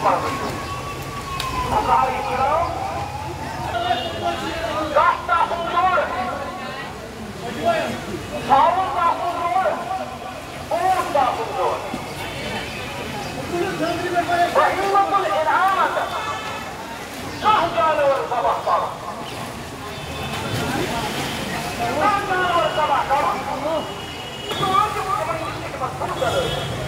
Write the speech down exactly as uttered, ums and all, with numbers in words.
فقهاء الكرام راح تاخذ دوره حاول تاخذ دوره قول تاخذ دوره رحمة الإنعام صح جانور صباح طرح صح جانور صباح طرح